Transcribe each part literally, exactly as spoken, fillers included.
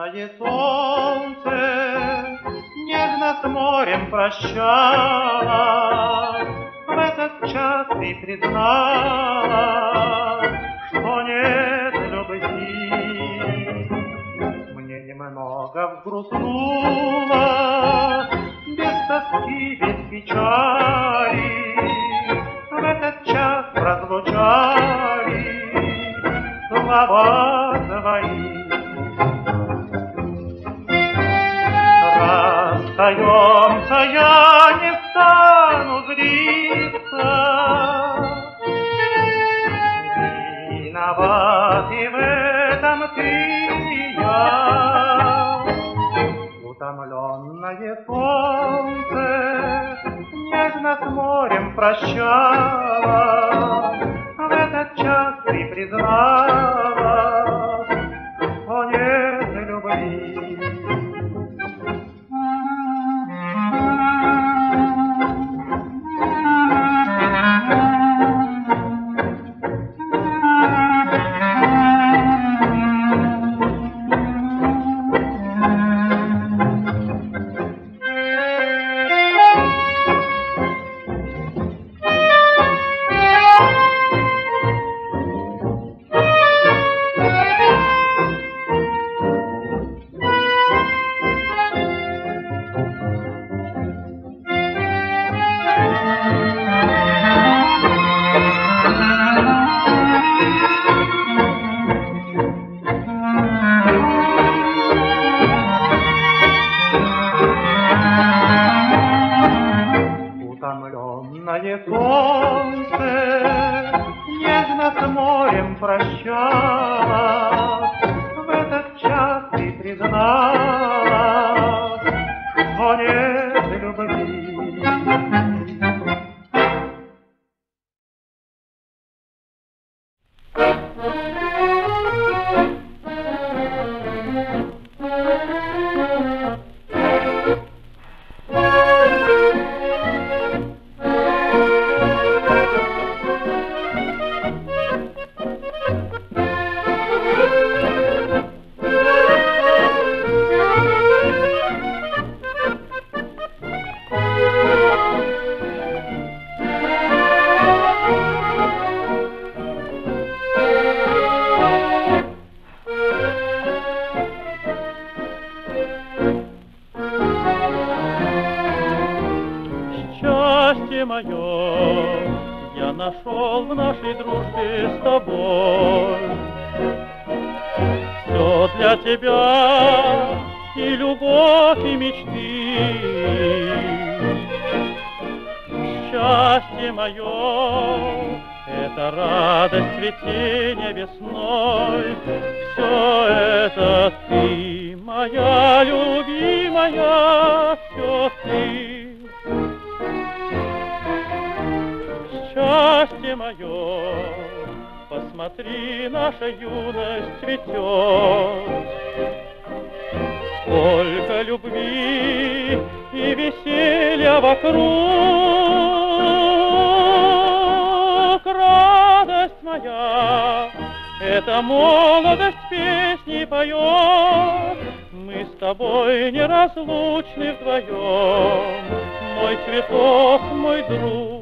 Лунное солнце нежно с морем прощалось. В этот час ты признала, что нет любви. Мне немного взгрустнуло, без тоски, без печали. В этот час разлучали слова твои. Расстаемся, я не стану злиться. Виноват и в этом ты и я. Утомленное солнце нежно с морем прощалось. В этот час ты признала, что нет любви. Утомленное солнце нежно с морем прощалось. В этот час ты признала, что нет любви. Счастье мое я нашел в нашей дружбе с тобой. Все для тебя и любовь, и мечты. Счастье мое — это радость цветения весной. Все это ты, моя любимая, все ты. Счастье мое, посмотри, наша юность цветет. Сколько любви и веселья вокруг. Радость моя, эта молодость песни поет. Мы с тобой неразлучны вдвоем, мой цветок, мой друг.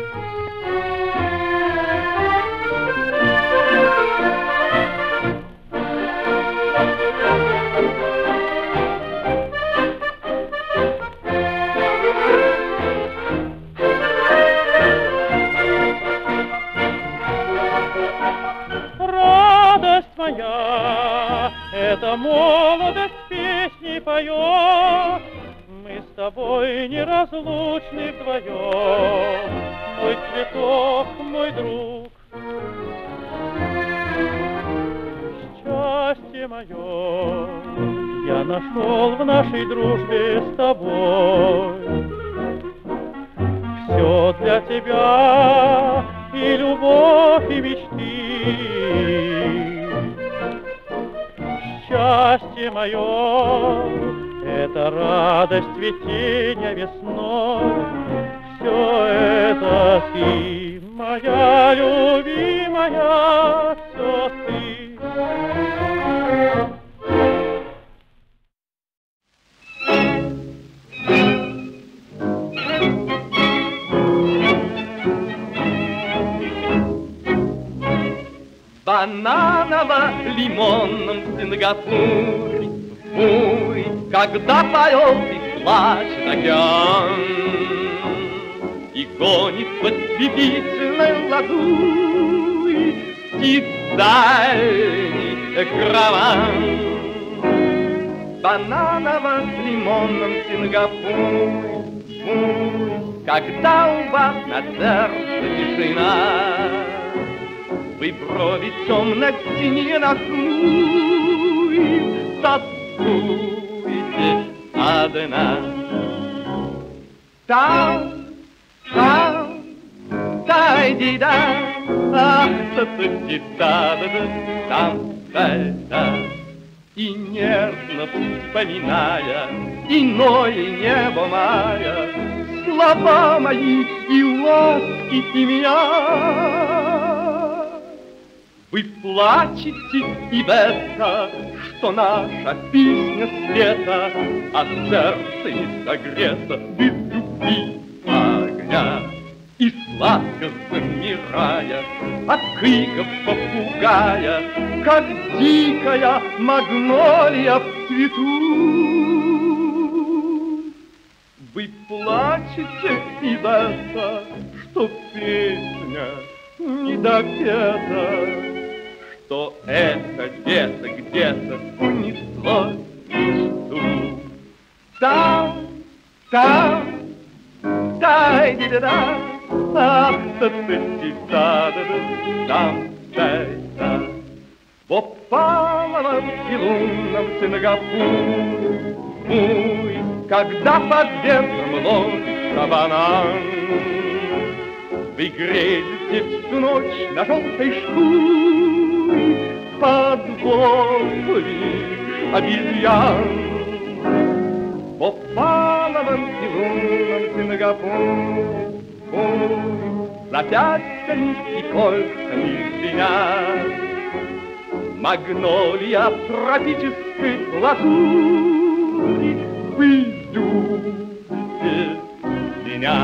Радость моя, эта молодость песни поет. Мы с тобой неразлучны вдвоем, мой цветок, мой друг. Счастье мое я нашел в нашей дружбе с тобой. Все для тебя и любовь, и мечты. Счастье мое — это радость цветения весной. Все это ты, моя любимая, все ты. бананово-лимонном Сингапуре. Ой, когда поет и плачет океан и гонит под слепительной лазурь птиц дальний караван. В бананово-лимонном Сингапуре, ой, когда у вас на сердце тишина, вы брови темно-синие нахмурив, тоскуете одна. Там, там, дай-ди-да, ах, та-та-ти-да-да-да, там, дай-да. И нежно вспоминая иное небо мая, слова мои и ласки и меня, вы плачете и в это, что наша песня света, а сердце не согрето без любви огня. И сладко замирая от криков попугая, как дикая магнолия в цвету, вы плачете и в это, что песня не допета, что это где-то, где-то унесло мечту. Там, там, дай-ди-да-да, ах, та-та-ти-да-да-да, там, дай-да. В опаловом и лунном Сингапуре, ой, когда под ветром ловится банан, вы греете всю ночь на желтой шкуре под вопли обезьян. В опаловом и лунном Сингапуре, ой, запястьями и кольцами звенят, магнолия тропической лазури, вы любите меня.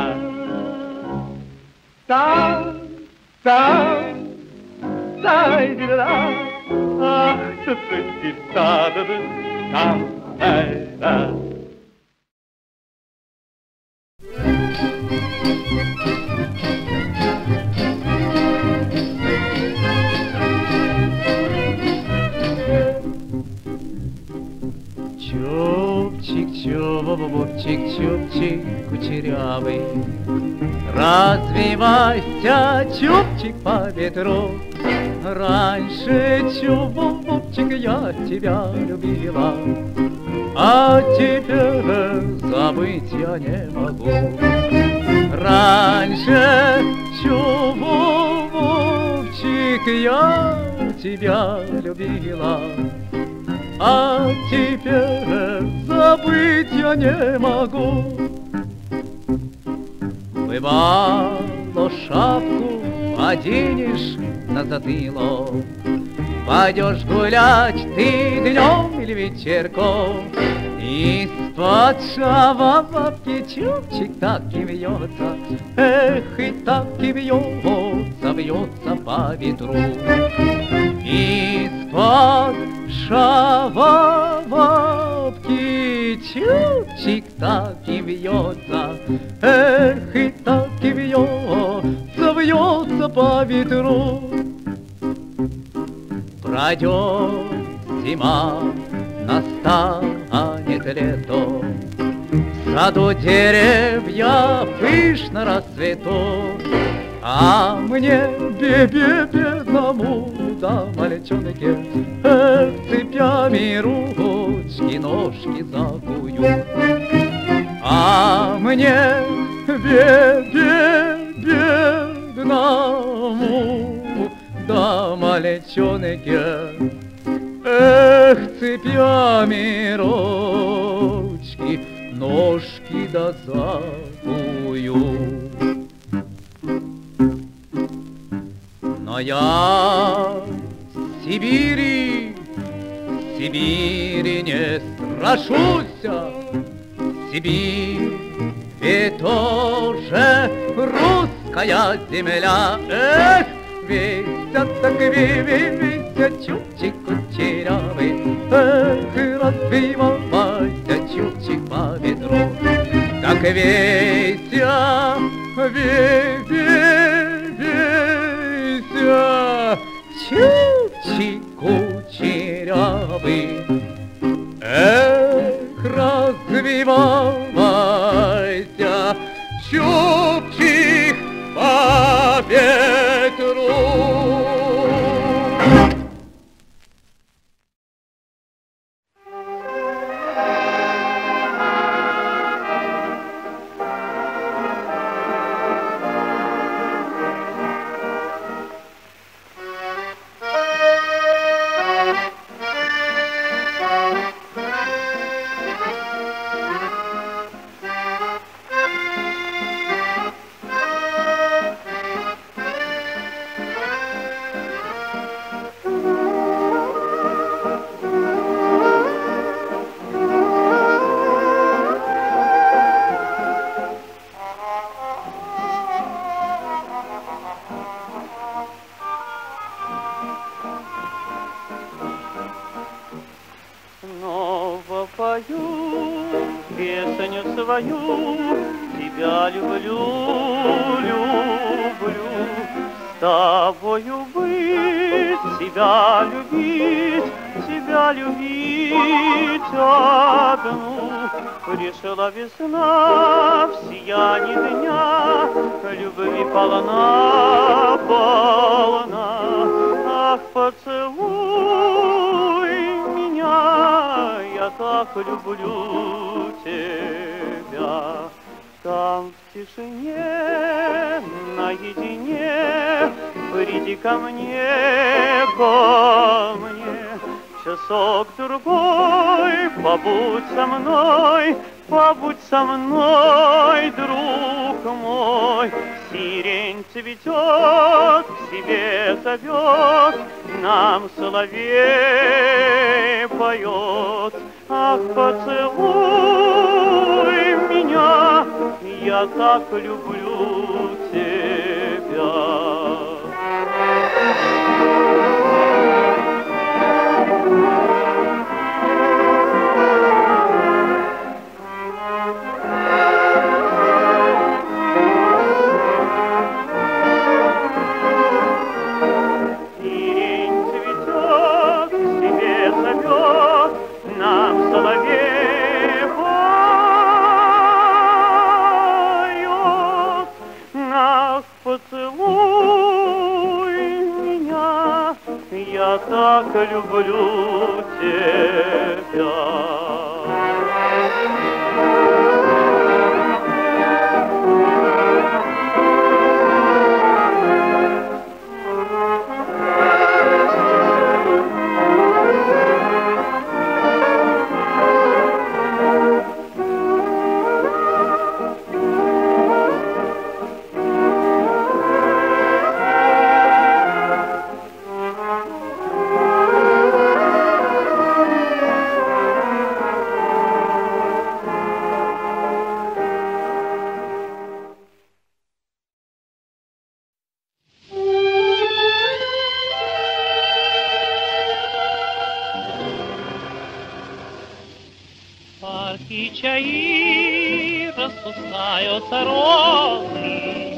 Там, там, дай-ди-да, ах, та-та-ти-да-да-да, там, дай-да. Чубчик, чубчик, кучерявый, развивайся, чубчик, по ветру. Раньше, чубчик, я тебя любила, а теперь забыть я не могу. Раньше, чубчик, я тебя любила, а теперь забыть я не могу. Бывало, шапку оденешь на затылок, пойдешь гулять ты днем или вечерком, из-под шавовки чубчик так и вьется, эх, и так и вьется, вьется по ветру. Из-под шавовки чубчик так и вьется, эх, и так и вьется, вьется по ветру. Пройдет зима, настанет лето, в саду деревья пышно расцветут, а мне, бебе, бедному, да, мальчонке, эх, цепями ручки, ножки закую. А мне, бебе, бедному, да, мальчонке, эх, цепями ручки, ножки да закую. Но я Сибири, Сибири не страшуся, Сибирь ведь тоже русская земля. Эх, весят так ви-ви-ви, развивайся, чубчик кучерявый, эх, развивайся, чубчик по ветру. Так вейся, вей, вей, вейся, чубчик кучерявый, эх, развивайся, чубчик по ветру. Песню свою тебя люблю, люблю. С тобою быть, тебя любить, тебя любить одну. Пришла весна в сиянии дня, любви полна, полна. Ах, поцелуй меня, я так люблю тебя. Там в тишине, наедине, приди ко мне, ко мне. Часок-другой, побудь со мной, побудь со мной, друг мой. Сирень цветет, к себе зовет, нам соловей поет. Ах, поцелуй меня, я так люблю тебя. Сирень цветет, к себе зовет, нам соловей поет. Ах, поцелуй меня, я так люблю тебя. Парки чаи распускаются розы,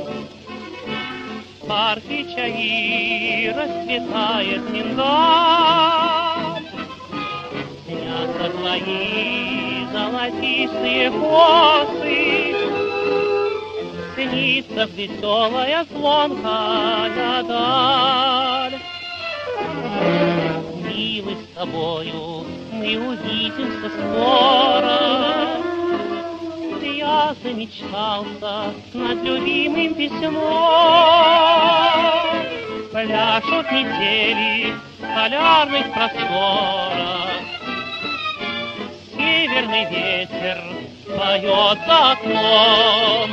парки чаи расцветает миндаль. Снятся твои золотистые косы, снится веселая звонкая даль. Милый, с тобою мы увидимся скоро. Я замечтался над любимым письмом. Пляшут метели в полярных просторах. Северный ветер поет за окном.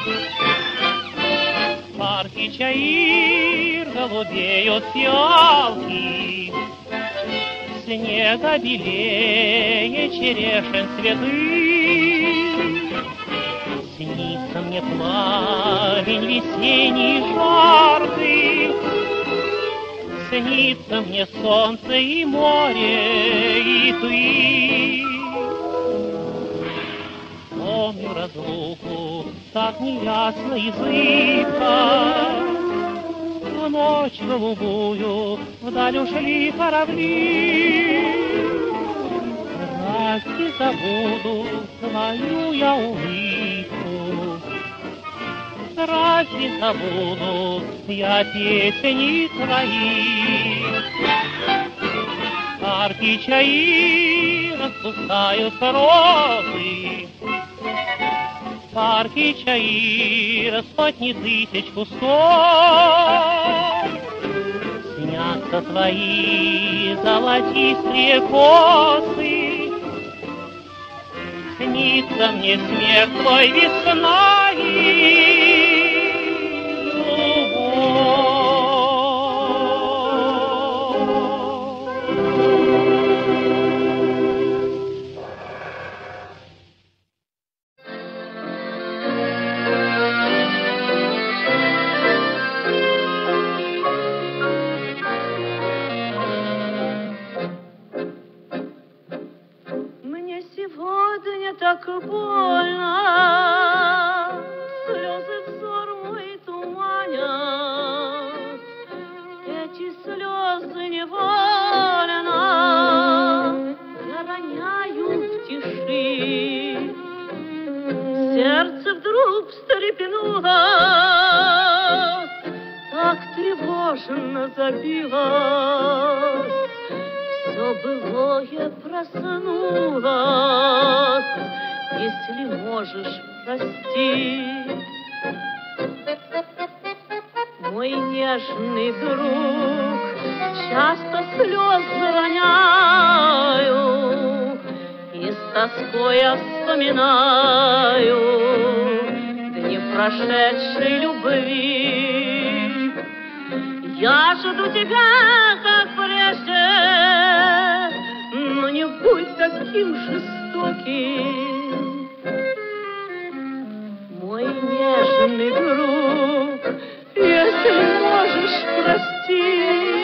В парке чаир голубеют фиалки, снега белее черешен цветы. Снится мне пламень весенний жаркий, Снится мне солнце и море, и ты. Помню разлуку, так неясно и зыбко. В ночь голубую вдаль ушли корабли. Разве забуду твою я улыбку? Разве забуду я песни твои? Парки чаи распускаются розы, парки чаи сотни тысяч кусков. Снятся твои золотистые косы, снится мне смерть твой весной. Так больно, слезы взор мой туманят, эти слезы невольно я роняю в тиши. Сердце вдруг встрепенулось, так тревожно забилось, все былое проснулось. Если можешь, прости, мой нежный друг, часто слезы роняю и с тоской я вспоминаю дни прошедшей любви. Я жду тебя, как прежде, но не будь таким жестоким. Мой нежный друг, если можешь, прости.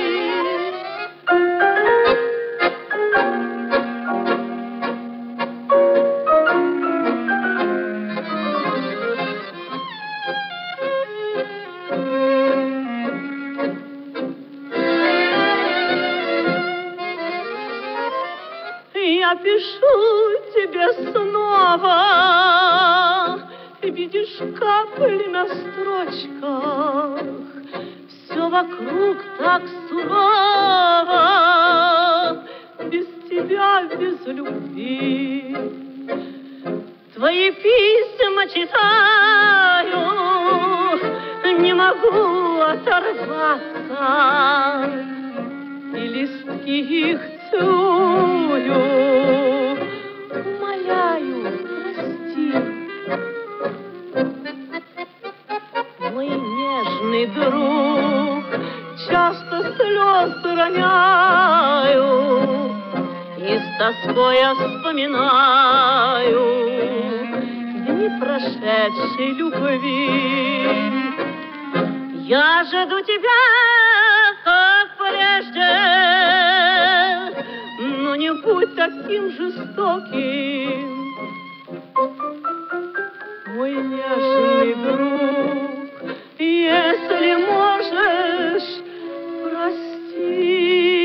Я пишу тебе снова, видишь капли на строчках, все вокруг так сурово, без тебя, без любви. Твои письма читаю, не могу оторваться, и листки их целую, умоляю, прости. Мой нежный друг, часто слезы роняю и с тоской я вспоминаю дни прошедшей любви. Я жду тебя, как прежде, но не будь таким жестоким. Мой нежный друг, если можешь, прости.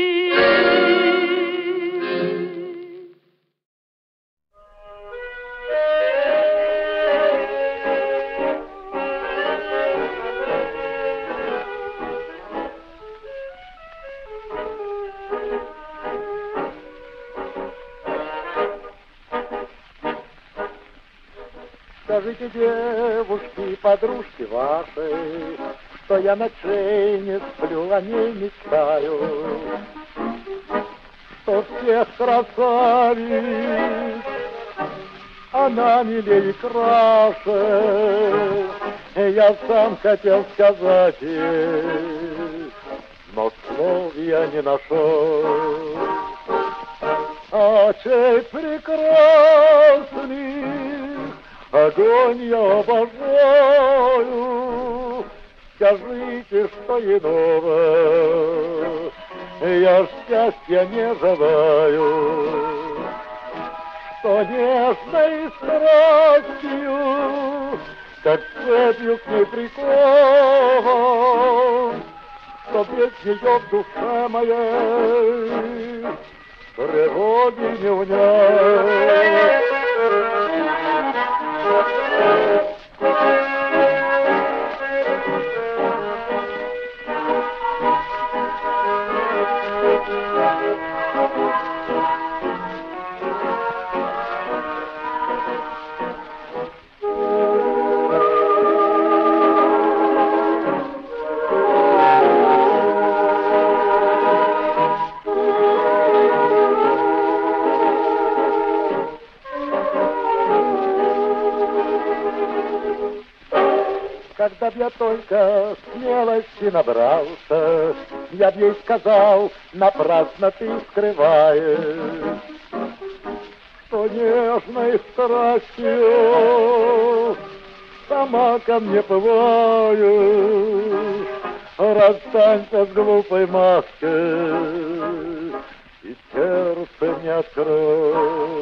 Скажите, девушки, подружки ваши, что я ночей не сплю, о ней мечтаю, что всех красавиц она милее и краше. Я сам хотел сказать ей, но слов я не нашел. Очей прекрасных огонь я обожаю. Скажите, поймите, что иного я ж счастья не желаю, что нежной страстью, как цепью к ней прикован, что без нее в душе моей тревоги не унять. Когда б я только смелости набрался, я б ей сказал, напрасно ты скрываешь, что нежной страстью сама ко мне бываешь. Расстанься с глупой маской и сердце не открой.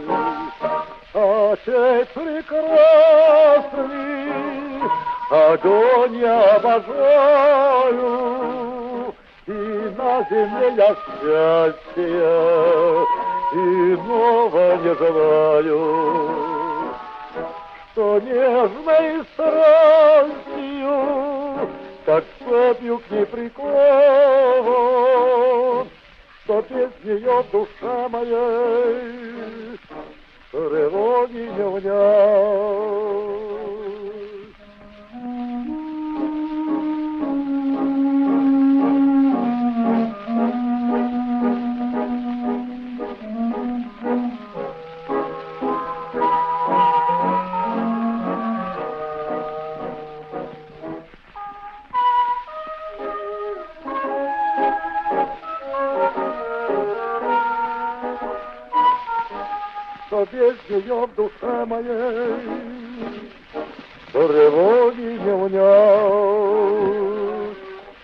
А чей прекрасный огонь я обожаю, и на земле я счастья иного не желаю, что нежной страстью, как цепью к ней прикован, что без нее в душе моей тревоги не унять. Что без нее в душе моей тревоги не унять.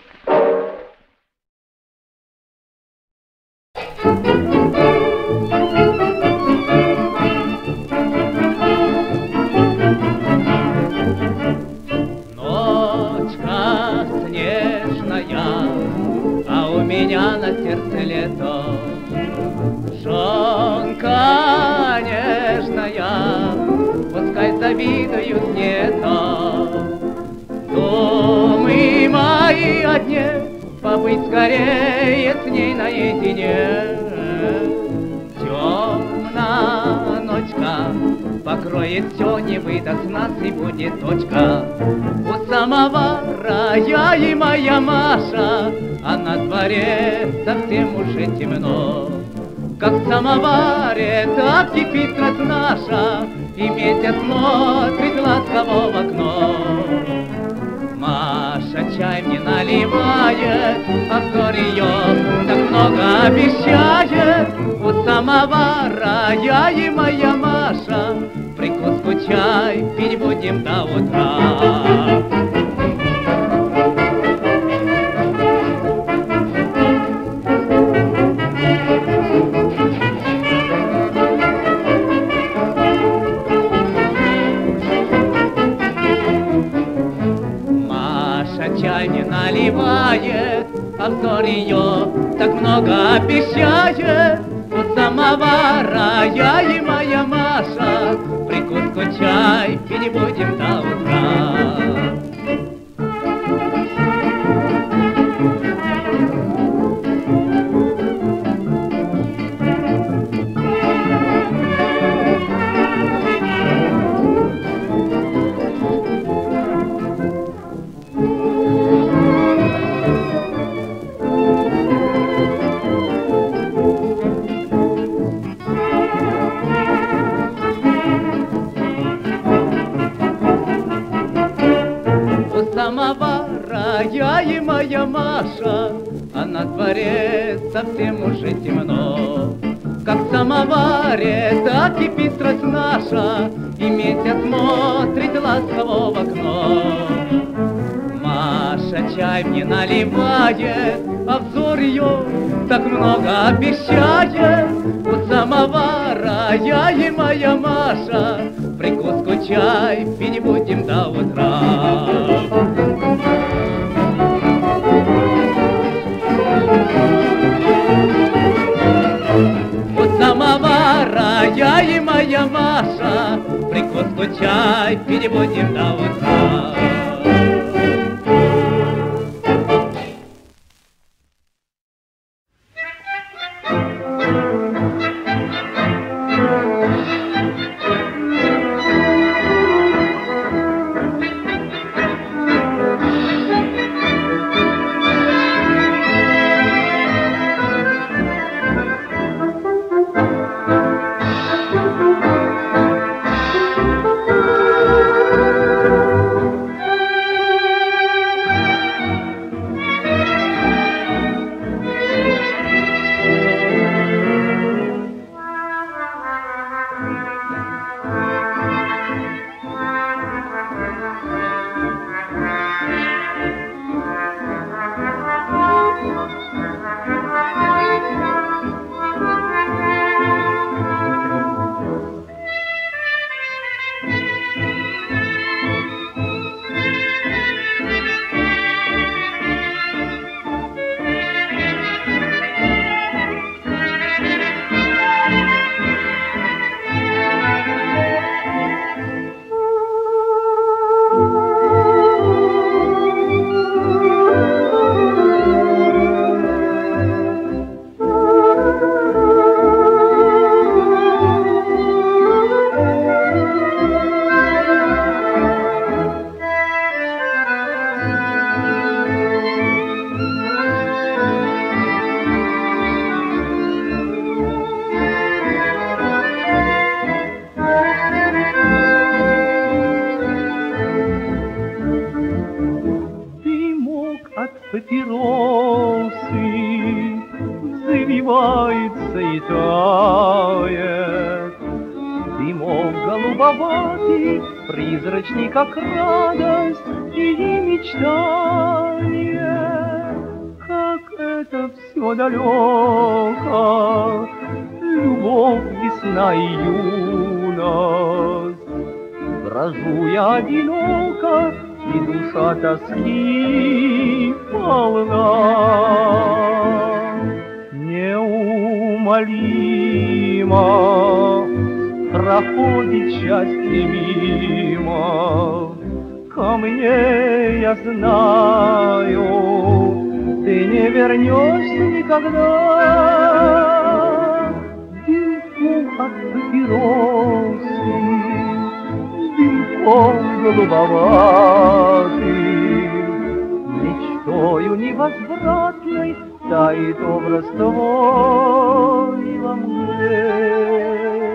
Ночка снежная, а у меня на сердце лето. Жонка нежная, пускай завидуют мне-то. Думы мои одни, побыть скорее с ней наедине. Темная ночка покроет все, не выдаст нас, и будет точка. У самовара я и моя Маша, а на дворе совсем уже темно. Как в самоваре, так кипит страсть наша, и месяц смотрит ласково в окно. Маша чай мне наливает, а взор ее так много обещает. У самовара я и моя Маша, прикуску чай пить будем до утра. Чай не наливает, а взор ее так много обещает. У самовара я и моя Маша, прикуску чай пить будем до утра. Самовара я и моя Маша, а на дворе совсем уже темно. Как в самоваре, так кипит страсть наша, и месяц смотрит ласково в окно. Маша Маша чай мне наливает, а взор ее так много обещает. У самовара я и моя Маша прикуску чай пить будем до утра. У самовара я и моя Маша прикуску чай пить будем до утра. Завивается и тает, дымок голубоватый, призрачный, как радость и мечтание. Как это все далеко, любовь, весна и юность. Брожу я одиноко, и душа тоски полна. Неумолимо проходит счастье мимо. Ко мне, я знаю, ты не вернешься никогда. Дымком от папиросы, дымком голубоватый, мечтою невозвратной тает образ твой во мгле.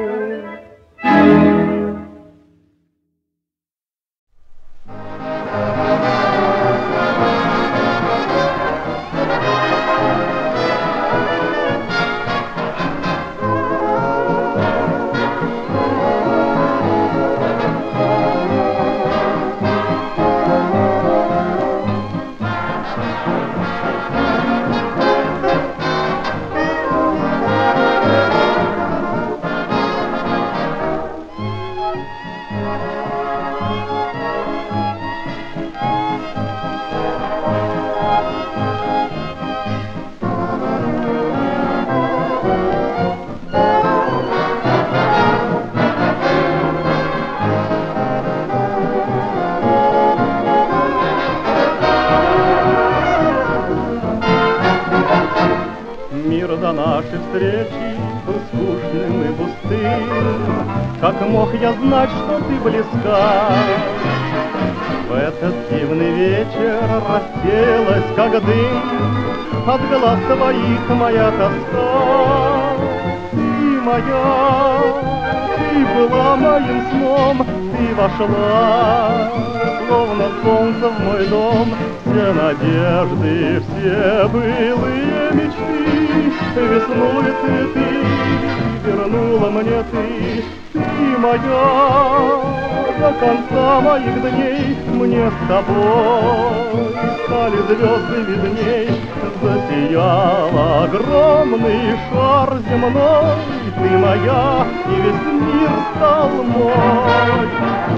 Мир до нашей встречи был скучным и пустым. Как мог я знать, что ты близка? В этот дивный вечер рассеялась, как дым, от глаз твоих моя тоска. Ты моя, ты была моим сном, ты вошла, словно солнце в мой дом. Все надежды, все былые мечты, весну и цветы вернула мне ты. Ты моя, до конца моих дней мне с тобой стали звезды видней, засиял огромный шар земной, ты моя, и весь мир стал мой.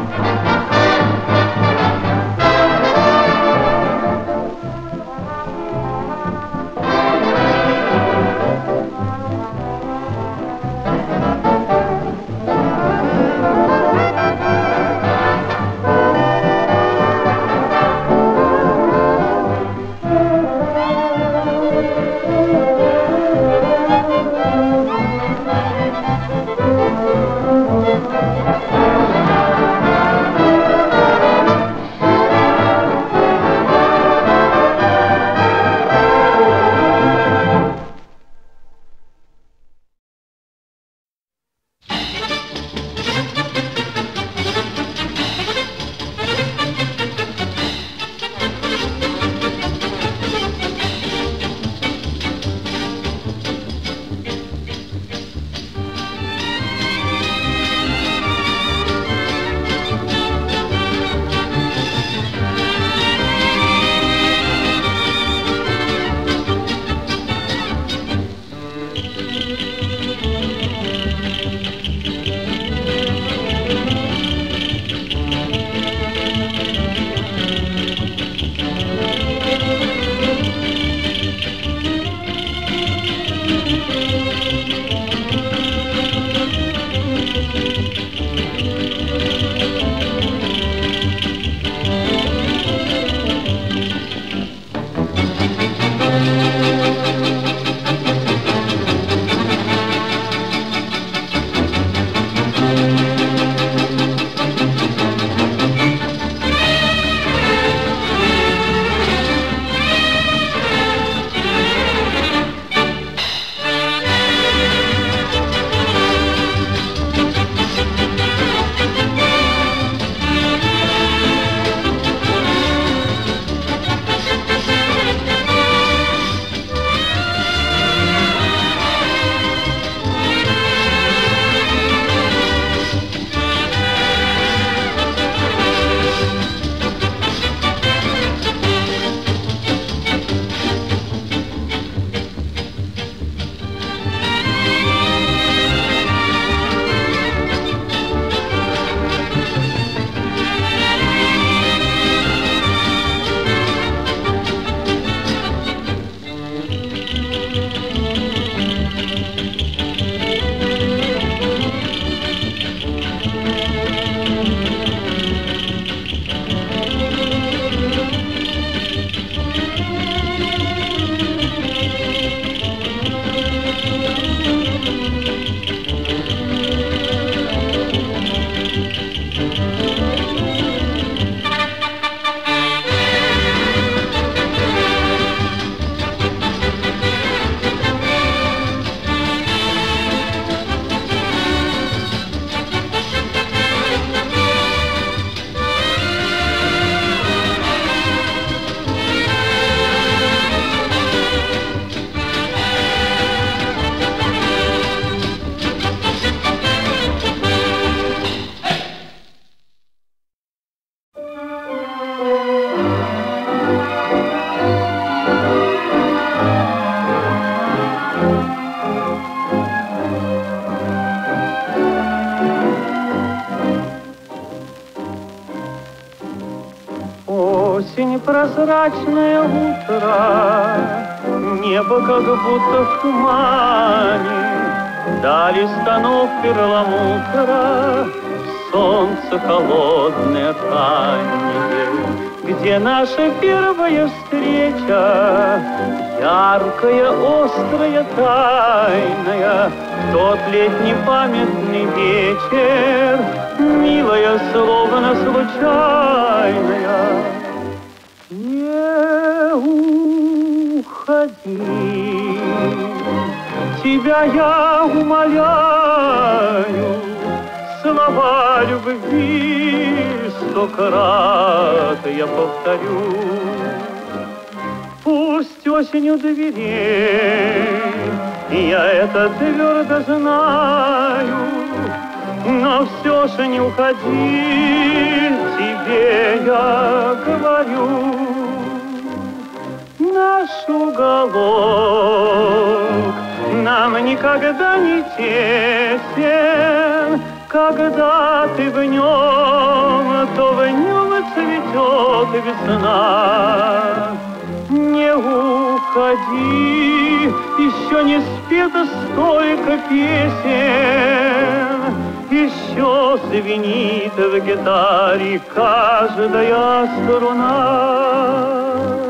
Осень, прозрачное утро, небо как будто в тумане, дали станов перламутра, солнце холодное раннее. Где наша первая встреча, яркая, острая, тайная, в тот летний памятный вечер, милая, словно случайная. Не уходи, тебя я умоляю, слова любви сто крат я повторю. Пусть осенью дверей, я это твердо знаю, но все же не уходи, тебе я говорю. наш уголок нам никогда не тесен. Когда ты в нем, то в нем цветет весна. Не уходи, еще не спето столько песен, еще звенит в гитаре каждая струна.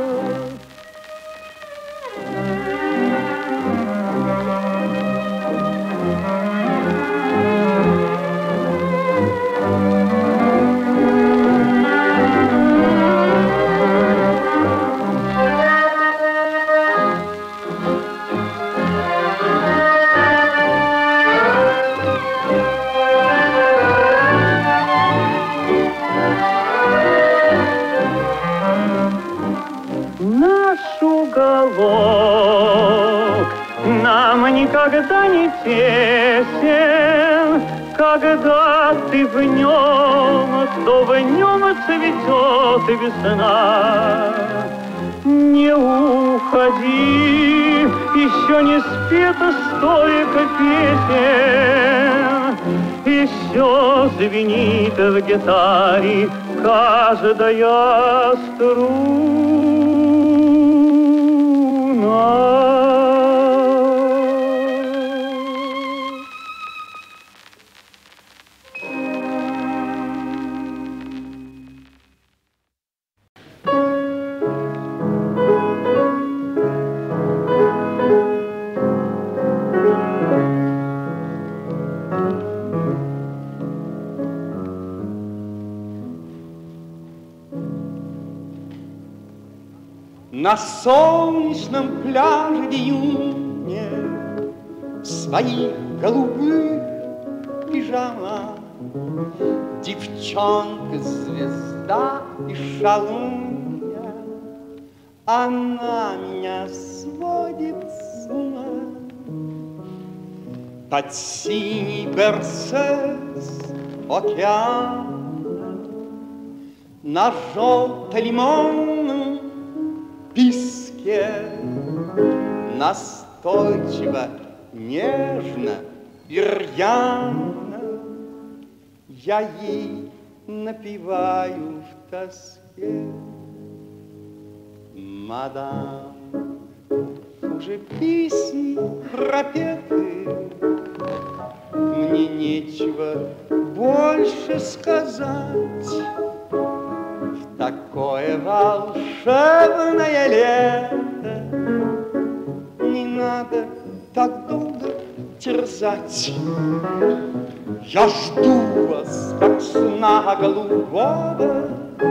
Уголок нам никогда не тесен. Когда ты в нем, то в нем цветет весна. Не уходи, еще не спето столько песен, еще звенит в гитаре каждая струна. На солнечном пляже в июне в своих голубых пижамах девчонка-звезда и шалунья, она меня сводит с ума. Под синий берцес океана на желто-лимонном песке настойчиво, нежно и рьяно я ей напеваю в тоске. Мадам, уже песни пропеты, мне нечего больше сказать. Такое волшебное лето не надо так долго терзать. Я жду вас, как сна голубого,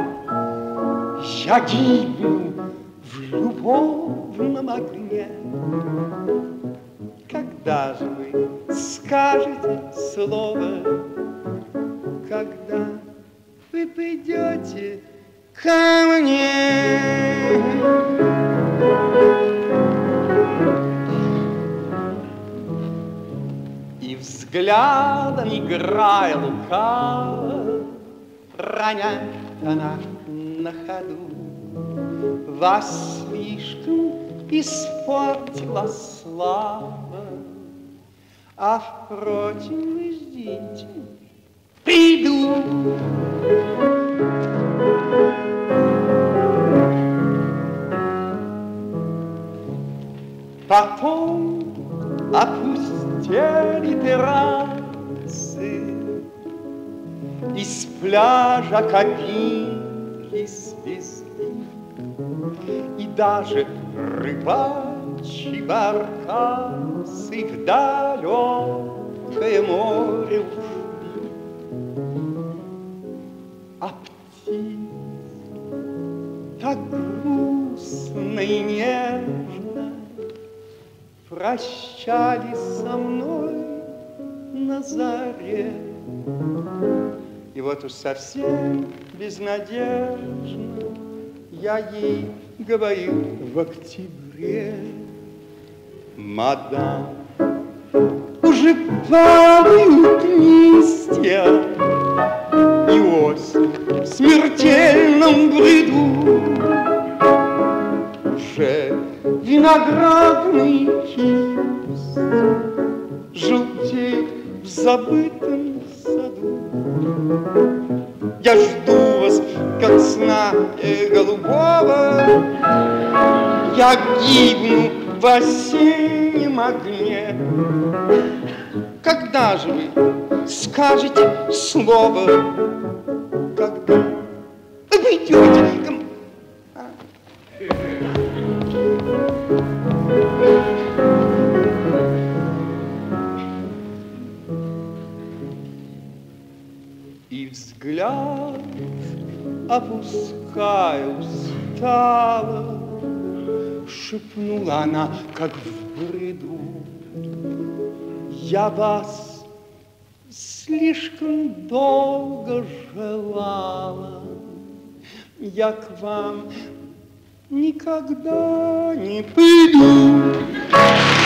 я гибну в любовном огне. Когда же вы скажете слово, когда вы придете ко мне? И взглядом, играя лукаво, роняет она на ходу: вас слишком испортила слава, а впрочем, вы ждите, приду. Потом опустели террасы, из пляжа кабинки свезли, и даже рыбачьи баркасы в далекое море ушли. А птицы так грустно и нежно прощались со мной на заре. И вот уж совсем безнадежно я ей говорю в октябре: мадам, уже падают листья, и осень в смертельном бреду уже виноградный кисть желтеет в забытом саду. Я жду вас, как сна э, голубого, я гибну в осеннем огне. Когда же вы скажете слово? Когда? Вы идете ко мне. И взгляд опуская устало, шепнула она, как в бреду: я вас слишком долго желала, я к вам никогда не приду.